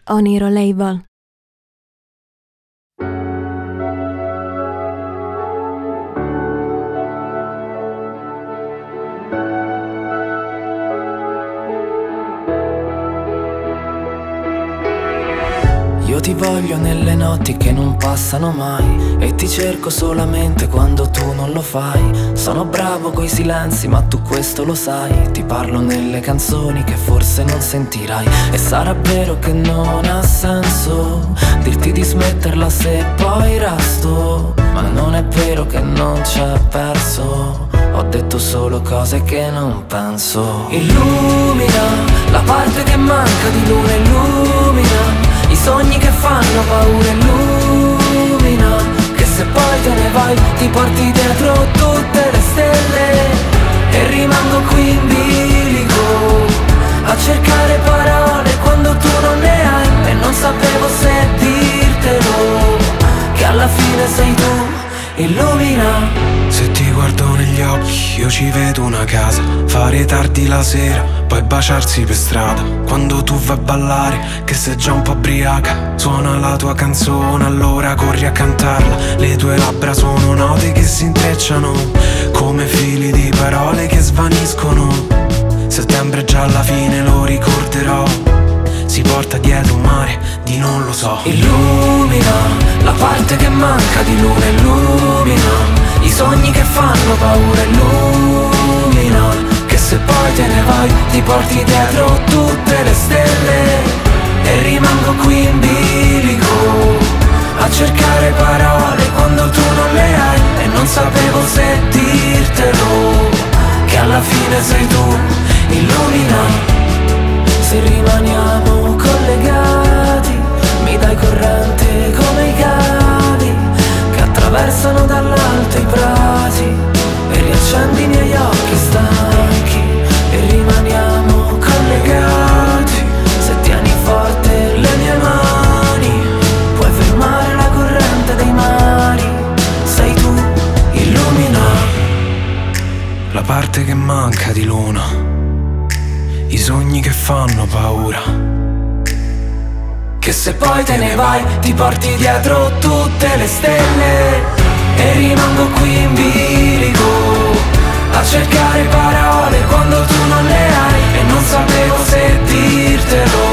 Oniro Label. Io ti voglio nelle notti che non passano mai e ti cerco solamente quando tu non lo fai. Sono bravo coi silenzi ma tu questo lo sai. Ti parlo nelle canzoni che forse non sentirai. E sarà vero che non ha senso dirti di smetterla se poi resto, ma non è vero che non c'è perso. Ho detto solo cose che non penso. Illumina la parte che manca di luna, illumina i sogni che fanno paura, illumina che se poi te ne vai ti porti dietro tutte le stelle. E rimango qui in bilico a cercare parole quando tu non ne hai. E non sapevo se dirtelo, che alla fine sei tu, illumina. Se ti guardo negli occhi io ci vedo una casa, fare tardi la sera, poi baciarsi per strada. Quando tu vai a ballare, che sei già un po' ubriaca, suona la tua canzone, allora corri a cantarla. Le tue labbra sono note che si intrecciano, come fili di parole che svaniscono. Settembre è già alla fine, lo ricorderò, si porta dietro un mare di non lo so. Illumina la parte che manca di luna, illumina i sogni che fanno paura, illumina che se poi te ne vai ti porti dietro tutte le stelle. E rimango qui in bilico a cercare parole quando tu non le hai. E non sapevo se dirtelo, che alla fine sei tu, illumina. Se rimaniamo collegati mi dai corrente come i cavi che attraversano dall'alto i prati, e riaccendi i miei occhi stanchi. E rimaniamo collegati se tieni forte le mie mani, puoi fermare la corrente dei mari. Sei tu, illumina la parte che manca di luna, i sogni che fanno paura, che se poi te ne vai ti porti dietro tutte le stelle. E rimango qui in bilico a cercare parole quando tu non le hai. E non sapevo se dirtelo,